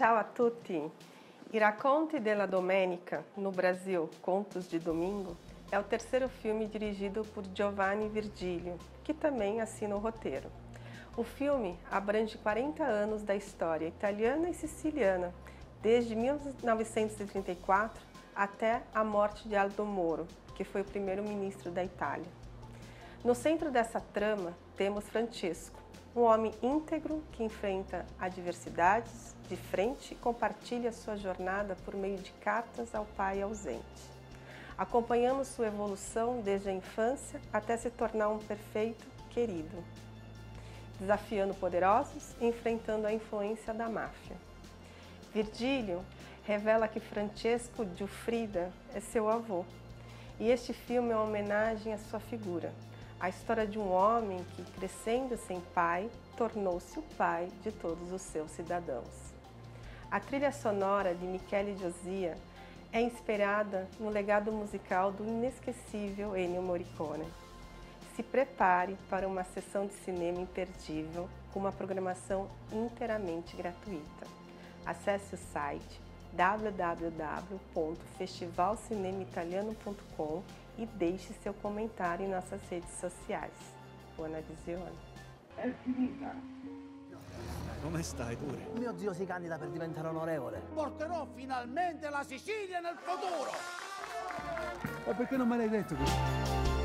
Ciao a tutti! I racconti della Domenica, no Brasil, Contos de Domingo, é o terceiro filme dirigido por Giovanni Virgilio, que também assina o roteiro. O filme abrange 40 anos da história italiana e siciliana, desde 1934 até a morte de Aldo Moro, que foi o primeiro-ministro da Itália. No centro dessa trama temos Francesco, um homem íntegro que enfrenta adversidades de frente e compartilha sua jornada por meio de cartas ao pai ausente. Acompanhamos sua evolução desde a infância até se tornar um perfeito querido, desafiando poderosos e enfrentando a influência da máfia. Virgilio revela que Francesco Giuffrida é seu avô, e este filme é uma homenagem à sua figura, a história de um homem que, crescendo sem pai, tornou-se o pai de todos os seus cidadãos. A trilha sonora de Michele Josia é inspirada no legado musical do inesquecível Ennio Morricone. Se prepare para uma sessão de cinema imperdível com uma programação inteiramente gratuita. Acesse o site www.festivalcinemaitaliano.com e deixe seu comentário em nossas redes sociais. Buona visione! È finita! Come stai, Dure? Mio zio si candida per diventare onorevole. Porterò finalmente la Sicilia nel futuro! Ma perché non me l'hai detto questo?